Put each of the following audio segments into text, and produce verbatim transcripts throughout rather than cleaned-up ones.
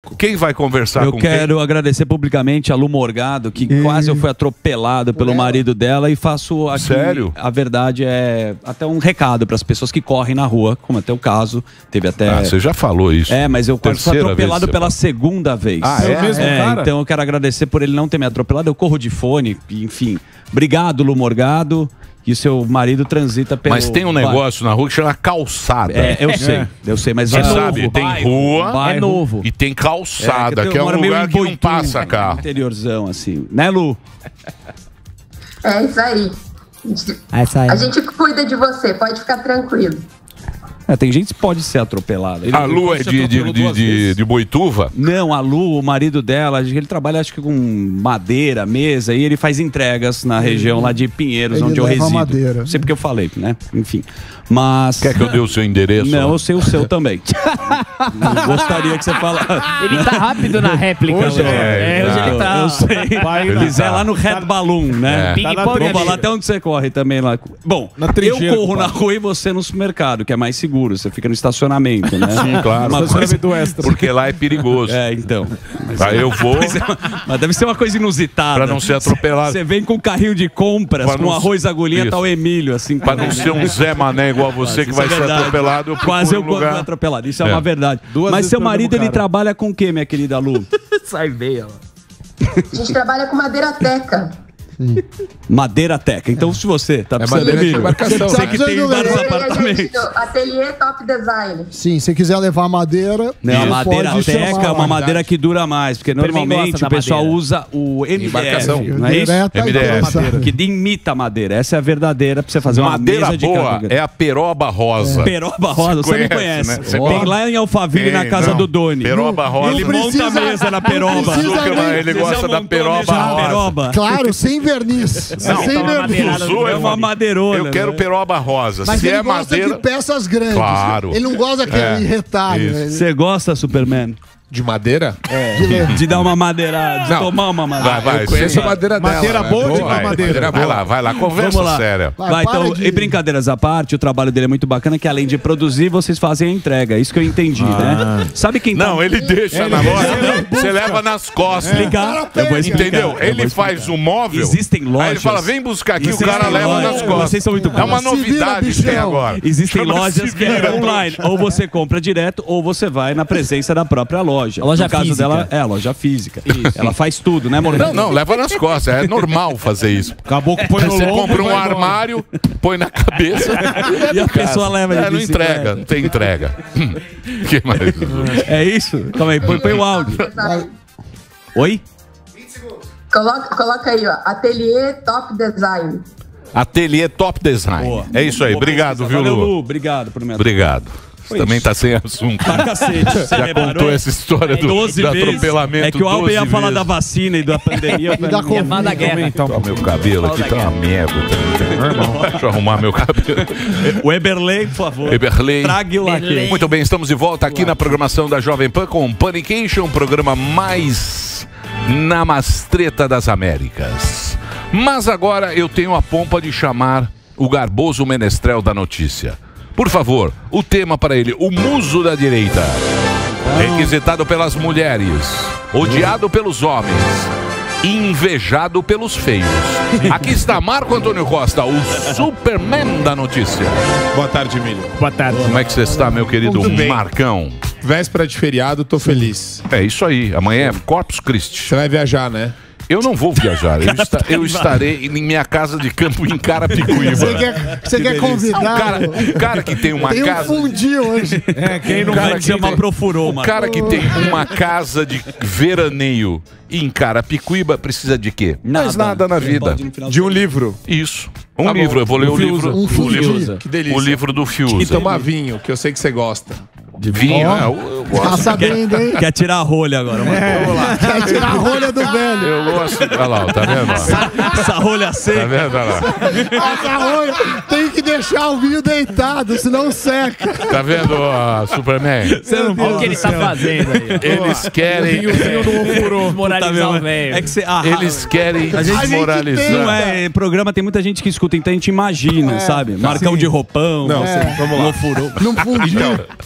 Quem vai conversar eu com quero quem? agradecer publicamente a Lu Morgado, que e... quase eu fui atropelado pelo marido dela, e faço aqui... Sério? A verdade é até um recado para as pessoas que correm na rua, como até o caso, teve até... Ah, você já falou isso. É, mas eu quase fui atropelado pela fala. segunda vez. Ah, é? É, o mesmo é cara? Então eu quero agradecer por ele não ter me atropelado, eu corro de fone, enfim. Obrigado, Lu Morgado. E seu marido transita pelo... Mas tem um negócio na rua que chama calçada. É, eu sei, é. eu sei, mas... Você é sabe, novo, tem bairro, rua bairro, é novo. E tem calçada, é, que, que é um lugar que Boitum, não passa carro. Interiorzão, assim. Né, Lu? É isso aí. É isso aí. A gente cuida de você, pode ficar tranquilo. É, tem gente que pode ser atropelada. Ele, a Lu é de, de, de, de, de Boituva? Não, a Lu, o marido dela, ele trabalha acho que com madeira, mesa, e ele faz entregas na região lá de Pinheiros, ele onde eu resido. Madeira. Não sei porque eu falei, né? Enfim. Mas... Quer que eu dê o seu endereço? Não, eu sei o seu também. Gostaria que você falasse. Ele tá rápido na réplica. Hoje, é, é, hoje ele tá... Eu sei. Vai, ele tá. é lá no Red Balloon, né? É. Tá Vou falar até onde você corre também lá. Bom, eu corro na rua e você no supermercado, que é mais seguro. Você fica no estacionamento, né? Sim, claro. Uma coisa... do extra. Porque lá é perigoso. É, então. Mas, Aí eu vou... Mas, mas deve ser uma coisa inusitada. Pra não ser atropelado. Você vem com um carrinho de compras, Pra com não... arroz agulhinha, Isso. tá o Emílio, assim. Pra não ser um Zé Mané igual você, que vai ser atropelado, eu Quase eu um lugar... fui atropelado, isso é, É. uma verdade. Duas Mas seu marido, ele cara. trabalha com o quê, minha querida Lu? Sai veia, A gente trabalha com madeira teca. Madeira Teca. Então, se você tá precisando, é madeira de Emílio, embarcação. você que tem vários E a apartamentos. gente, ateliê Top Design. Sim, se quiser levar madeira... Não, a madeira pode Teca chamar é uma lá. madeira que dura mais, porque normalmente o pessoal usa o M D F, Embarcação. não é isso? Direta M D F. e grossa. Que imita a madeira. Essa é a verdadeira pra você fazer uma Madeira mesa de boa carga. é a peroba rosa. Peroba rosa, você, Você não conhece, conhece. né? Você Tem gosta? lá em Alphaville, Tem, na casa não. do Doni. Peroba rosa. Ele Não monta a precisa- mesa na não peroba. precisa Zuckerman, nem- ele Você gosta já da montou a peroba mesa na rosa. peroba? Claro, sem verniz. Não, sem tá uma verniz. madeirada do É uma madeirona. Eu quero né? peroba rosa. Mas Se ele é gosta madeira... de peças grandes. Claro. Ele não gosta daquele É, retalho. isso. Ele- Você gosta, Superman? De madeira? de- De dar uma madeirada, de Não. tomar uma madeira. Vai, vai. Eu conheço sim. a madeira dela. Madeira né? boa ou de Vai, madeira? Vai lá, vai lá. Conversa Vamos lá. séria. Vai, Vai, para então, de- e brincadeiras à parte, o trabalho dele é muito bacana, que além de produzir, vocês fazem a entrega. Isso que eu entendi, né? Sabe quem tá... Não, ele deixa na loja, você leva nas costas. Explicar? Eu vou explicar. Entendeu? Eu vou Ele explicar. faz o móvel. Existem lojas. Aí ele fala, vem buscar aqui, Existem o cara leva lojas. nas costas. Vocês são muito É uma bons. Se vira, novidade que tem bichão. agora. Existem Chama lojas se que é vira. online. Ou você compra direto, ou você vai na presença da própria loja. A loja no caso física. dela, é a loja física. Ela faz tudo, né, Morgan? Não, não, leva nas costas. É normal fazer isso. Acabou que põe no Você lombo, compra um vai embora. armário, põe na cabeça E a pessoa leva de É, não bicicleta. entrega, não tem entrega. Que mais? É isso? Calma aí, põe, põe o áudio. Oi? Coloca, coloca aí, ó. Ateliê Top Design. Ateliê Top Design. Boa. É isso aí. Boa Obrigado, pesquisa. viu, Valeu, Lu? Lu. Obrigado por me atender. Obrigado. Você Foi também isso. tá sem assunto. Pra cacete. Você Já reparou? contou essa história do, doze do vezes. atropelamento. É que o Alba ia doze falar vezes. da vacina e da pandemia. E da Covid. Manda a guerra. Ó, meu cabelo aqui tá uma merda. Deixa eu arrumar meu cabelo. O Eberlei, por favor. Eberlei. Trague o laque. Muito bem, estamos de volta aqui na programação da Jovem Pan com o Panication, um programa mais namastreta das Américas. Mas agora eu tenho a pompa de chamar o garboso menestrel da notícia. Por favor, o tema para ele, o muso da direita. Requisitado pelas mulheres, odiado pelos homens, invejado pelos feios. Aqui está Marco Antônio Costa, o Superman da notícia. Boa tarde, Emílio. Boa tarde. Como é que você está, meu querido Muito bem. Marcão? Véspera de feriado, tô feliz. É isso aí, amanhã é Corpus Christi. Você vai viajar, né? Eu não vou viajar, eu, esta- eu estarei em minha casa de campo em Carapicuíba. Você quer, você quer convidar? O cara, o cara que tem uma Tem um casa... fundi hoje. É, quem não O cara vai que chama tem- profurou, O mano. cara que tem uma casa de veraneio em Carapicuíba precisa de quê? Mais nada na vida. Pode ir no final De um livro. Isso. Um Tá bom. livro, eu vou ler Um o Fiuza. livro. Um o Fiuza. livro, Que delícia. o livro do E Fiuza. tomar vinho, que eu sei que você gosta. De vinho, Ó. né? Eu, eu Tá gosto. sabendo, hein? Quer tirar a rolha agora, mano. Quer tirar a rolha do velho. Eu gosto. Olha lá, tá vendo? ó? Essa rolha Tá seca. vendo? Olha lá. Essa rolha tem que deixar o vinho deitado, senão seca. Tá vendo, ó, Superman? Você não Olha o que ele tá fazendo aí. Eles querem. Desmoralizar o velho. É que você... Ah, Eles querem A gente desmoralizar. Não é, programa tem muita gente que escuta, então a gente imagina, sabe? Marcão sim. de roupão. Não, você- sim, vamos lá. não furou. Não fundiu.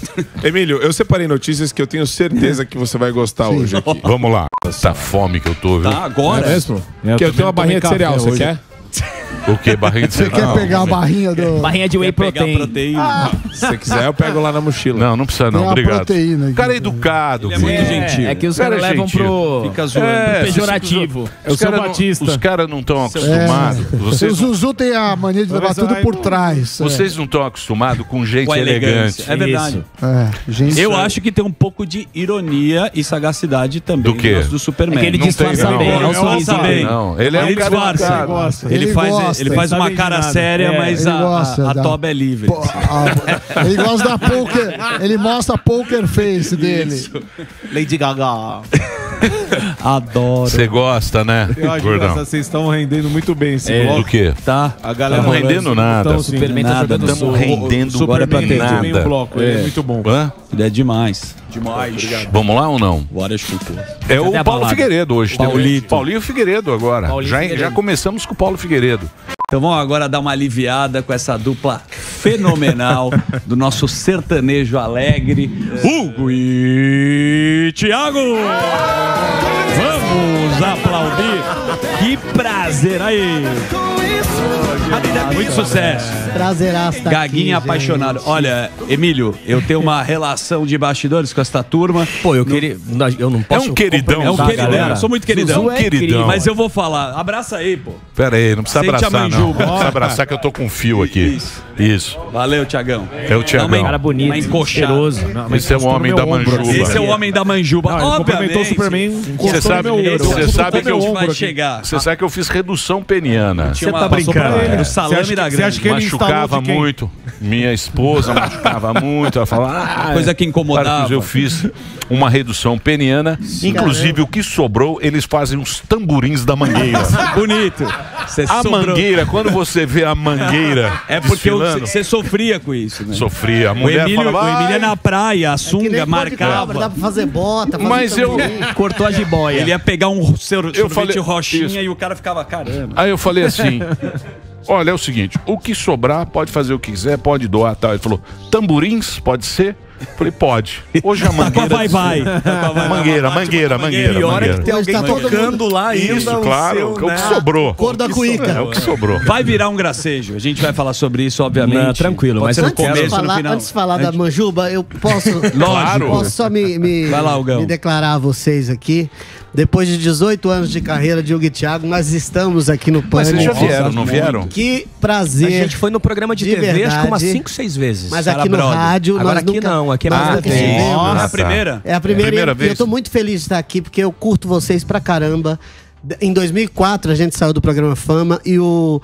Emílio, eu separei notícias que eu tenho certeza que você vai gostar Sim. hoje aqui. Vamos lá. Essa fome que eu tô, viu? Tá, agora. É mesmo? Eu que eu também tenho uma barrinha de tomei cereal, café você hoje. quer? O quê? Barrinha de Você cereal? quer pegar a barrinha do... Barrinha de whey Pegar protein. proteína. Se você quiser, eu pego lá na mochila. Não, não precisa Tem não, uma obrigado. proteína aqui. O cara é educado. Ele é muito filho. gentil. É que os Cara, caras levam gentil. pro, Fica zoando. É, pro pejorativo. Os sou caras Batista. não, os cara não estão acostumados. O Vocês, não- Zuzu tem a mania de levar tudo por trás. é. vocês não estão acostumados com gente Com a elegante. elegância. É verdade. É, gente. Eu acho que tem um pouco de ironia e sagacidade também Do quê? no do Superman. É que ele Não disfarça tem, bem, não. é o Ele disfarça sorrisinho. bem. Não, ele é um ele cara disfarça. educado. Gosta. Ele, Ele faz, gosta. ele faz Ele uma sabe de cara nada. séria, É, mas ele a, gosta a, a da- toba é livre. Pô, a- ele gosta da poker. Ele mostra a poker face dele. Lady Gaga. Adoro. Você gosta, né, Eu acho Gordão? que vocês estão rendendo muito bem esse É, Do bloco. quê? Tá. A galera Tamo rendendo nada. Então, sim, Superman tá Nada, jogando tamo solto. rendendo Agora é pra ter. nada. bem o bloco, ele é muito bom. Hã? Ele é demais. Demais. Vamos lá ou não? Bora, chupa. É o Cadê a Paulo balada? Figueiredo hoje. tem- Paulito. Paulinho Figueiredo agora. Paulinho já, Figueiredo. já começamos com o Paulo Figueiredo. Então vamos agora dar uma aliviada com essa dupla fenomenal do nosso sertanejo alegre, Hugo e Thiago. Vamos aplaudir. Que prazer aí. Muito sucesso. Prazeraço tá Gaguinha aqui, apaixonado. gente. Olha, Emílio, eu tenho uma relação de bastidores com essa turma. Pô, eu queria. Eu não posso. É um queridão. É um Tá, queridão, galera. eu sou muito queridão. Zuzu é queridão. Mas eu vou falar. Abraça aí, pô. Pera aí, não precisa Sente a abraçar, não. manjuba. Não precisa abraçar que eu tô com fio aqui. Isso. Isso. Valeu, Tiagão. É o Thiagão. Cara bonito, Uma encoxada. cheiroso. Esse é o homem da manjuba. Esse é o homem da manjuba. Não, ele cumprimentou o Obviamente. Superman. Você encostou sabe, no meu ombro. você sabe que eu, A gente vai aqui. chegar. você sabe que eu fiz redução peniana. Tinha uma- tá passou brincando, pra ele, é. o Você salame acha que- da você grande. acha que ele Machucava instalou de quem? muito. Minha esposa machucava muito. Ela falava, ah, Coisa que incomodava. Para que eu fiz uma redução peniana. Inclusive, o que sobrou, eles fazem os tamborins da mangueira. Bonito. Você A sobrou. mangueira, quando você vê a mangueira É porque desfilando, você sofria com isso, né? sofria. A O mulher Emílio, falava, o Emílio é na praia, a Que nem sunga pó de marcava. cabra, dá pra fazer bota, fazer Mas eu- também. Cortou a jiboia. Ele ia pegar um sor- sorvete falei- roxinha isso. e o cara ficava, caramba. Aí eu falei assim: olha, é o seguinte, o que sobrar, pode fazer o que quiser, pode doar tal. Ele falou, tamborins, pode ser? Eu falei, pode. Hoje a Tá com a mangueira. vai, vai. Tá com a vai, vai. Mangueira, Bate mangueira, uma mangueira, Pior é mangueira. que tem Hoje alguém tá todo tocando lá ainda. Isso, o claro, seu, o que né? sobrou. Cor da É cuíca. o que sobrou. Vai virar um gracejo. A gente vai falar sobre isso, obviamente. Não, tranquilo, Pode mas ser no eu quero Antes de começo, no falar, final. antes de falar da manjuba, eu posso, Claro. posso só me, me, Vai lá, Hugão. me declarar a vocês aqui. Depois de dezoito anos de carreira de Hugo e Thiago, nós estamos aqui no Mas vocês já Pânico. vieram, não vieram? Que A prazer. gente foi no programa de, De T V, acho que umas verdade. cinco, seis vezes. Mas Cara aqui no brother. rádio, Agora nós aqui nunca, não, aqui é nós mais nunca na T V. estivemos. É a tá. primeira? É a primeira, primeira e vez? eu tô muito feliz de estar aqui, porque eu curto vocês pra caramba. Em dois mil e quatro, a gente saiu do programa Fama e o,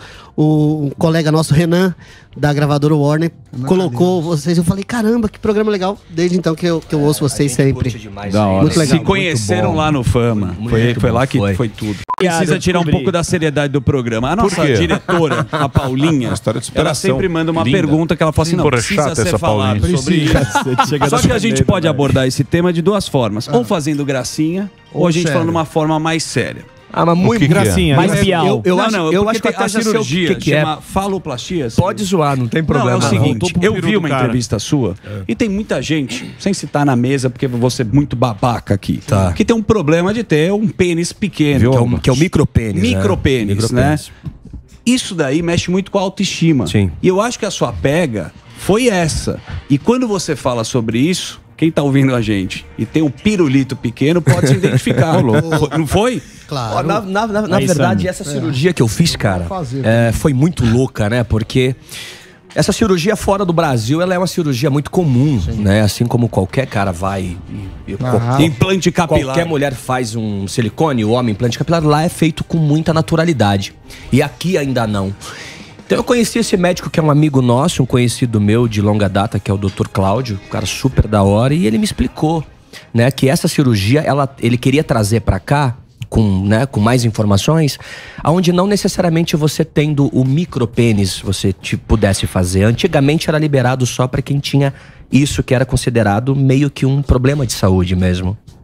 o um colega nosso, Renan, da gravadora Warner, colocou vocês. Eu falei, caramba, que programa legal. Desde então que eu, que eu ouço vocês sempre. Da hora. Muito legal. Se conheceram lá no Fama. Muito Foi, foi bom, lá que foi. foi, tudo. Obrigado, Precisa eu tirar um descobri. pouco da seriedade do programa. A nossa quê? diretora, a Paulinha, Uma história de ela superação. sempre manda uma Linda. pergunta que ela fala assim, não, Porra, precisa chata ser essa falado Paulinha. sobre isso. Só que a gente pode abordar esse tema de duas formas. Ou fazendo gracinha, ou, Ou a gente sério. falando de uma forma mais séria. Ah, mas O muito que que é? Gracinha. Mais né? pial. Eu, eu não, acho, não, eu porque acho que tem a cirurgia que, que é. chama faloplastia. assim. Pode zoar, não tem problema. Não, é o não. seguinte, Voltou pro eu peru vi do uma cara. entrevista sua e tem muita gente, sem citar na mesa, porque eu vou ser muito babaca aqui, Tá. que tem um problema de ter um pênis pequeno. Que é que é o, que é o micropênis. Micropênis, né? Micropênis, né? Isso daí mexe muito com a autoestima. Sim. E eu acho que a sua pega foi essa. E quando você fala sobre isso, quem tá ouvindo a gente e tem um pirulito pequeno pode se identificar. Foi- Não foi? Claro. Ó, na na, na, na Aí, verdade, Sandro. essa cirurgia que eu fiz, cara, fazer, é, foi muito louca, né? Porque essa cirurgia fora do Brasil, ela é uma cirurgia muito comum, né? Assim como qualquer cara vai... E, e qual- Implante capilar. Qualquer mulher faz um silicone, o homem implante capilar, lá é feito com muita naturalidade. E aqui ainda não. Então eu conheci esse médico que é um amigo nosso, um conhecido meu de longa data, que é o doutor Cláudio, um cara super da hora, e ele me explicou, né, que essa cirurgia, ela, ele queria trazer pra cá, com, né, com mais informações, aonde não necessariamente você tendo o micropênis você te, pudesse fazer. Antigamente era liberado só pra quem tinha isso, que era considerado meio que um problema de saúde mesmo,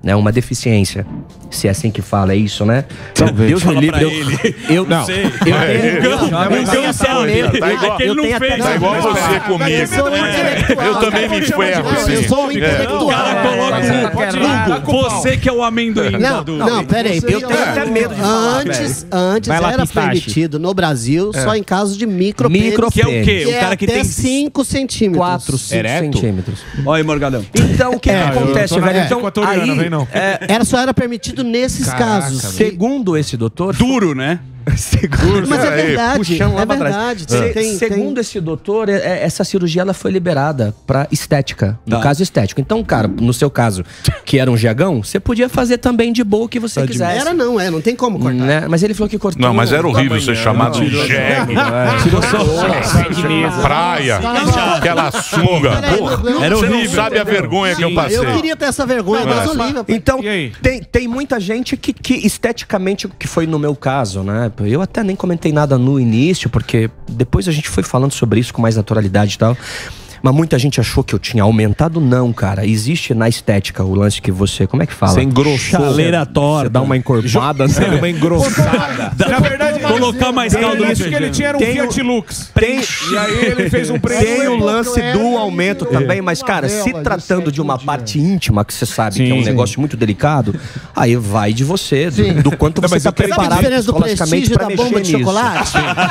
né? Uma deficiência. Se é assim que fala, é isso, né? Talvez. Deus me livre. Eu, eu Não. sei. Eu tenho, eu tenho até medo. Tá igual, Eu tenho até tá igual você comigo. Eu sou um intelectual. Eu também me ferro, Eu assim. sou um intelectual. O cara coloca um... Você que é o amendoim. Não, não, peraí. Eu tenho até medo de falar, Antes, antes Vai lá, era pistache. permitido no Brasil só em casos de micropênis. Micropênis. Que é o quê? Que O cara é que até tem... cinco centímetros. quatro, cinco Ereto? centímetros. Olha aí, Morgadão. Então, o que, que É, acontece, eu tô na velho? época Então, equatoriana, aí, vem não. é, Era só era permitido nesses casos. segundo esse doutor... Duro, né? Segundo, Mas é Aí, verdade, puxão lá é pra trás. verdade. Se- Tem- tem- segundo esse doutor, é- é- essa cirurgia ela foi liberada pra estética. No Tá. caso estético. Então, cara, no seu caso, que era um jeagão, você podia fazer também de boa o que você quisesse. Era não, é, não tem como cortar. Né? Mas ele falou que cortou. Não, mas era horrível ser chamado de Tirou- jegue. Tirou só Praia. Aquela sunga. Peraí, Porra, não- Era não- Você não não- sabe a vergonha que eu passei. Eu queria ter essa vergonha, Não, Deus mas- o livre. Então, E aí? tem, tem muita gente que, que esteticamente, que foi no meu caso, né? Eu até nem comentei nada no início, porque depois a gente foi falando sobre isso com mais naturalidade e tal. Mas muita gente achou que eu tinha aumentado. Não, cara. Existe na estética o lance que você... Como é que fala? Você engrossou. Chaleira torta. Você dá uma encorpada, né? Uma engrossada. Na verdade, colocar mais caldo no Isso que ele feijão. tinha era um Tem Fiat o- Lux. Tem, E aí ele fez um preço. tem o lance do aumento também, mas, cara, se tratando de uma parte íntima, que você sabe que é um Sim. negócio muito delicado, aí vai de você, do, do quanto Não, você mas tá eu quero- Sabe a preparado diferença do psicologicamente prestígio pra da mexer bomba de nisso. chocolate?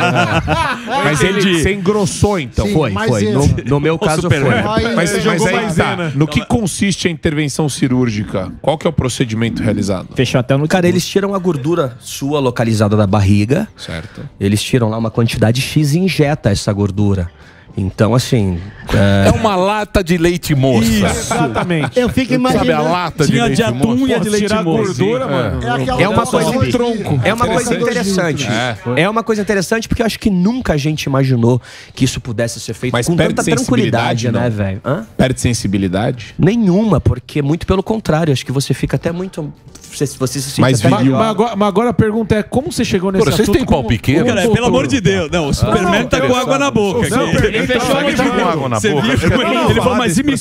Mas ele, você engrossou então. Foi, foi. No, no meu caso foi. Mas, mas jogou aí maisena. tá. No que consiste a intervenção cirúrgica? Qual que é o procedimento realizado? Fechou até no... Cara, eles tiram a gordura sua localizada da barriga, Certo. eles tiram lá uma quantidade X e injeta essa gordura. Então, assim... É uma lata de leite moça. Exatamente. Eu fico Sabe a imaginando. lata de Tinha leite de atum moça? e a de leite Tirar a moça. gordura, mano. É uma coisa um tronco. É uma coisa interessante. É. uma coisa interessante porque eu acho que nunca a gente imaginou que isso pudesse ser feito Mas com perde tanta tranquilidade, sensibilidade, né, não? velho? Hã? Perde sensibilidade? Nenhuma, porque muito pelo contrário, acho que você fica até muito... Você, você se sente Mais até viril. melhor. Mas agora, mas agora a pergunta é como você chegou nesse Pô, vocês assunto? têm pau como- pequeno? Cara, pelo amor de Deus. Não, o Superman tá com água na boca. Não, aqui. ele fechou Ele tá com água na Você boca. viu? Ele falou, mas e me...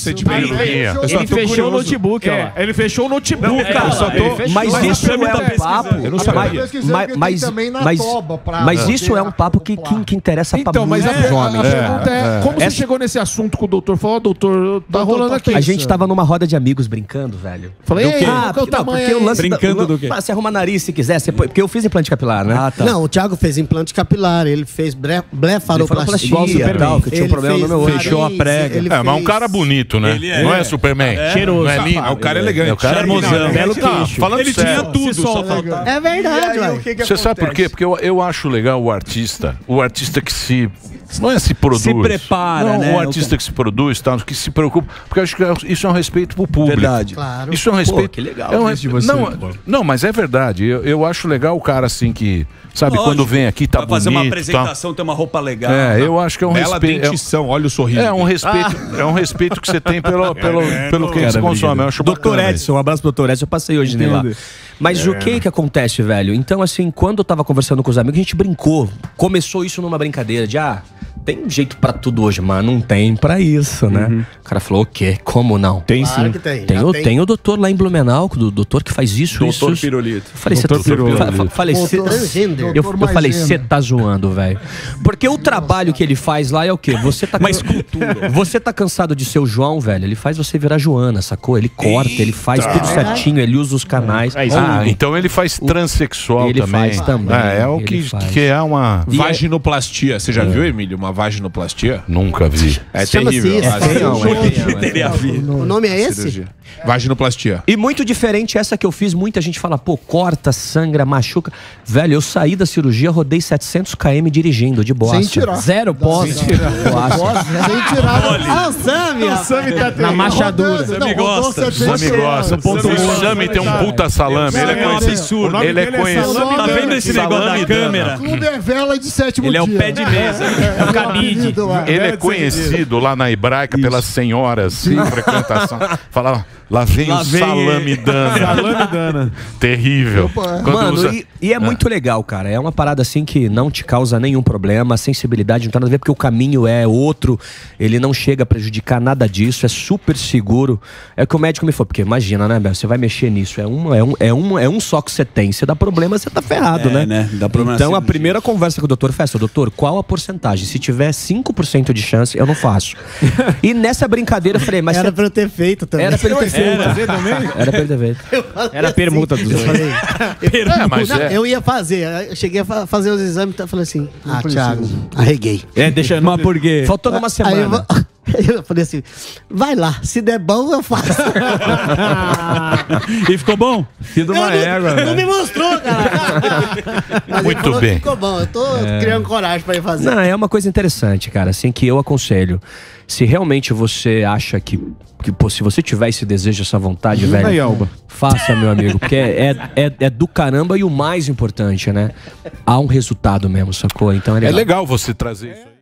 Ele fechou o notebook, É, ó. ele fechou o notebook, Não, cara. cara, Eu só ele tô... fechou. Mas Mas isso você é também tá um pesquisando. papo. Eu não mas- sabia. pesquisando mas- que tem mas- também na mas- toba pra Mas ter isso é um a- papo que, que, que interessa pra Então, mas a, muitos a- a homens. pergunta é, como você Essa- chegou nesse assunto com o doutor? Falou, ó, doutor, tá Doutor, rolando tá aqui. A gente tava numa roda de amigos brincando, velho. Falei, Do ei, quê? qual Ah, que é o porque, não, tamanho porque o aí? lance... Brincando da, do quê? Você arruma nariz se quiser, você põe- porque eu fiz implante capilar, né? Ah, tá. Não, o Thiago fez implante capilar, ele fez bre- blefaroplastia. Igual o Superman, tal, que tinha um problema no meu olho. Fechou a prega. É, mas um cara bonito, né? Ele é. Não é Superman? Cheiroso. Não é lindo? É o cara elegante. É o cara Charmosão. lindo. Belo Não, queixo. falando Ele sério. tinha tudo, só faltava. É verdade, ué. Você sabe por quê? Porque eu, eu acho legal o artista, o artista que se... Não é se produz. Se prepara, não, né? o artista que se produz, tal, que se preocupa. Porque eu acho que isso é um respeito pro público. Verdade. Claro. Isso é um respeito. que legal É um isso de res- você, não, pô. não, mas é verdade. Eu, eu acho legal o cara assim que. Sabe, Lógico. quando vem aqui, tá Vai bonito. fazer uma tá. apresentação, ter uma roupa legal. É, eu acho que é um Bela respeito. dentição, olha o sorriso. É, é um respeito, é um respeito que você tem pelo, pelo, pelo que Cara, você consome. obrigado. Eu acho doutor bacana Edson, um abraço pro doutor Edson, eu passei hoje nele lá. Mas o que que acontece, velho? Então, assim, quando eu tava conversando com os amigos, a gente brincou. Começou isso numa brincadeira de, ah, tem um jeito pra tudo hoje, mas não tem pra isso, né? O cara falou, o quê? Como não? Tem Claro sim. que tem. Tem já o, tem. tem o doutor lá em Blumenau, o doutor que faz isso, isso. Doutor isso. Pirulito. Eu falei, Doutor cê, Pirulito. fa- fa- falei, cê- Doutor Gender. eu, Doutor eu falei, Maisena. você tá zoando, velho. Porque o trabalho que ele faz lá é o quê? Você tá, Uma escultura. você tá cansado de ser o João, velho? Ele faz você virar Joana, sacou? Ele corta, ele faz tudo certinho, ele usa os canais. É isso Ah, aí. então ele faz transexual ele também. faz também, É, é o ele que, faz. que é uma. Vaginoplastia. Você já viu, Emílio, uma vaginoplastia? Nunca vi. É Chama-se terrível. isso. a É feião, é feião, é. Teria visto. O nome é esse? cirurgia. Vaginoplastia. E muito diferente essa que eu fiz, muita gente fala, pô, corta, sangra, machuca. Velho, eu saí da cirurgia, rodei setecentos quilômetros dirigindo, de boa. Sem tirar. Zero pós. Sem tirar. Ah, o Sami, ó. Na machadura. Rodando, Você me não, rodou gosta. setenta Você me gosta. O Sami tem um puta salame. Ele é É um conhecido. absurdo. Ele é conhecido. Tá vendo esse negócio da câmera? Clube é vela de sétimo Ele é o dia. pé de mesa. É o cabide. Ele é conhecido lá na Hebraica pelas senhoras em frequentação. Falava, Lá vem Lá o vem salame dana. Salame dana. Terrível. Quando Mano, usa- e, e é muito legal, cara. É uma parada assim que não te causa nenhum problema. A sensibilidade não tem nada a ver, porque o caminho é outro. Ele não chega a prejudicar nada disso. É super seguro. É o que o médico me falou. Porque imagina, né, Bel? Você vai mexer nisso. É um, é, um, é, um, é um só que você tem. Se dá problema, você tá ferrado, É, né? né? Dá problema Então na a cirurgia. primeira conversa com o doutor Festa, doutor, qual a porcentagem? Se tiver cinco por cento de chance, eu não faço. E nessa brincadeira eu falei, mas Era você- pra eu ter feito também. Era pra ele ter feito. Era, você também? Era pra ele ter feito. Eu falei Era a permuta dos eu dois. falei, É, mas não, é. eu ia fazer. Eu cheguei a fa- fazer os exames e falei assim: ah, Thiago, arreguei. É, deixa. Mas por quê? Faltando uma Aí eu, semana. vou- eu falei assim: vai lá, se der bom, eu faço. E ficou bom? Filho de uma Eu não- égua. Não me velho. mostrou, cara. Mas ele Muito falou bem. que ficou bom. Eu tô criando coragem pra ir fazer. Não, é uma coisa interessante, cara, assim, que eu aconselho. Se realmente você acha que, que pô, se você tiver esse desejo, essa vontade, velho, Aí, Alba. faça, meu amigo, porque é, é, é do caramba e o mais importante, né? Há um resultado mesmo, sacou? Então é É legal. legal você trazer isso aí.